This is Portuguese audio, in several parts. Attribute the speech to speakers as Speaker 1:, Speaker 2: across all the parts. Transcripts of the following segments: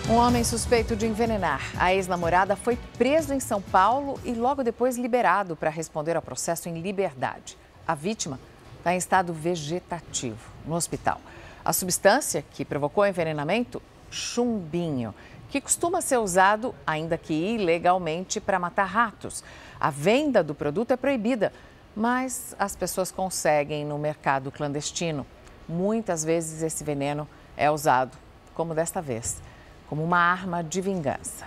Speaker 1: Um homem suspeito de envenenar a ex-namorada foi preso em São Paulo e logo depois liberado para responder ao processo em liberdade. A vítima está em estado vegetativo no hospital. A substância que provocou o envenenamento, chumbinho, que costuma ser usado, ainda que ilegalmente, para matar ratos. A venda do produto é proibida, mas as pessoas conseguem no mercado clandestino. Muitas vezes esse veneno é usado, como desta vez, como uma arma de vingança.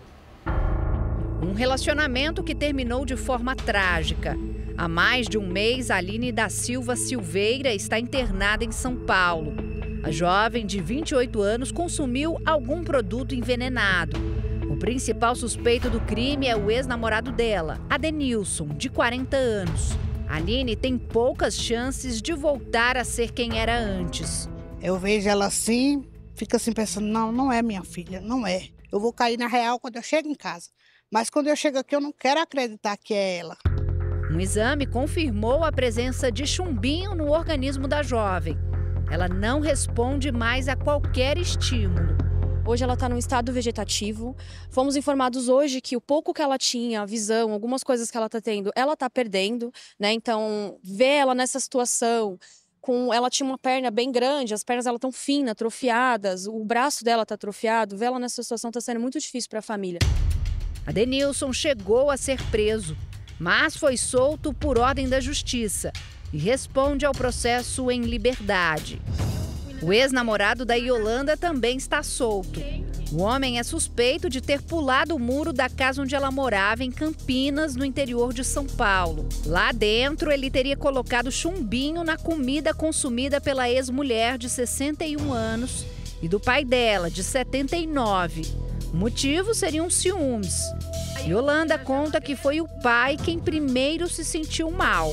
Speaker 2: Um relacionamento que terminou de forma trágica. Há mais de um mês, Aline da Silva Silveira está internada em São Paulo. A jovem de 28 anos consumiu algum produto envenenado. O principal suspeito do crime é o ex-namorado dela, Adenilson, de 40 anos. Aline tem poucas chances de voltar a ser quem era antes.
Speaker 3: Eu vejo ela assim, fico assim pensando, não é minha filha, não é. Eu vou cair na real quando eu chego em casa. Mas quando eu chego aqui, eu não quero acreditar que é ela.
Speaker 2: Um exame confirmou a presença de chumbinho no organismo da jovem. Ela não responde mais a qualquer estímulo.
Speaker 4: Hoje ela está num estado vegetativo. Fomos informados hoje que o pouco que ela tinha, a visão, algumas coisas que ela está tendo, ela está perdendo, né? Então, ver ela nessa situação, ela tinha uma perna bem grande, as pernas dela estão finas, atrofiadas, o braço dela está atrofiado, ver ela nessa situação está sendo muito difícil para a família.
Speaker 2: Adenilson chegou a ser preso, mas foi solto por ordem da justiça e responde ao processo em liberdade. O ex-namorado da Yolanda também está solto. O homem é suspeito de ter pulado o muro da casa onde ela morava, em Campinas, no interior de São Paulo. Lá dentro, ele teria colocado chumbinho na comida consumida pela ex-mulher de 61 anos e do pai dela, de 79. O motivo seriam ciúmes. Yolanda conta que foi o pai quem primeiro se sentiu mal.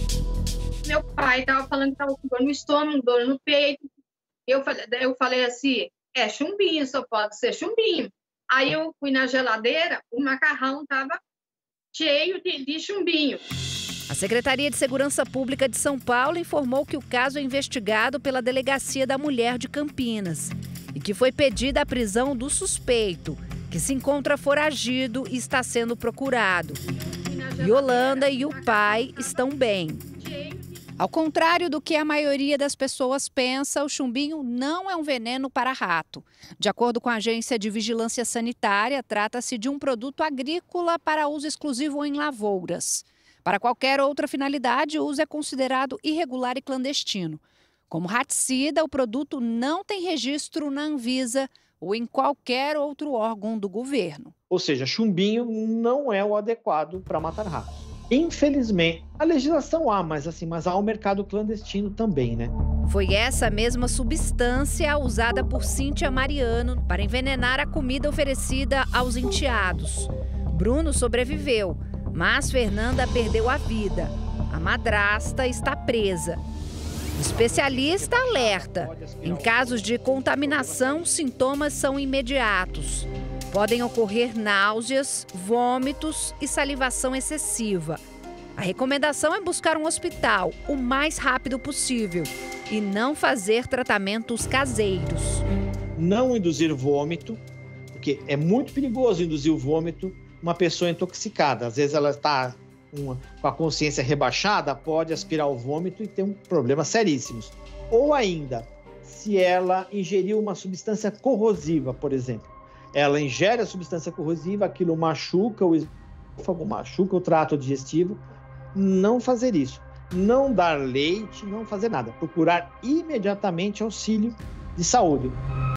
Speaker 5: Meu pai estava falando que estava com dor no estômago, dor no peito. Eu falei assim, é chumbinho, só pode ser chumbinho. Aí eu fui na geladeira, o macarrão estava cheio de chumbinho.
Speaker 2: A Secretaria de Segurança Pública de São Paulo informou que o caso é investigado pela Delegacia da Mulher de Campinas e que foi pedida a prisão do suspeito, que se encontra foragido e está sendo procurado. Yolanda e o pai estão bem. Ao contrário do que a maioria das pessoas pensa, o chumbinho não é um veneno para rato. De acordo com a Agência de Vigilância Sanitária, trata-se de um produto agrícola para uso exclusivo em lavouras. Para qualquer outra finalidade, o uso é considerado irregular e clandestino. Como raticida, o produto não tem registro na Anvisa ou em qualquer outro órgão do governo.
Speaker 6: Ou seja, chumbinho não é o adequado para matar ratos. Infelizmente, a legislação mas há um mercado clandestino também, né?
Speaker 2: Foi essa mesma substância usada por Cíntia Mariano para envenenar a comida oferecida aos enteados. Bruno sobreviveu, mas Fernanda perdeu a vida. A madrasta está presa. O especialista alerta: em casos de contaminação, os sintomas são imediatos. Podem ocorrer náuseas, vômitos e salivação excessiva. A recomendação é buscar um hospital o mais rápido possível e não fazer tratamentos caseiros.
Speaker 6: Não induzir vômito, porque é muito perigoso induzir o vômito uma pessoa intoxicada. Às vezes ela está com a consciência rebaixada, pode aspirar o vômito e ter problemas seríssimos. Ou ainda, se ela ingeriu uma substância corrosiva, por exemplo. Ela ingere a substância corrosiva, aquilo machuca o esôfago, machuca o trato digestivo. Não fazer isso. Não dar leite, não fazer nada. Procurar imediatamente auxílio de saúde.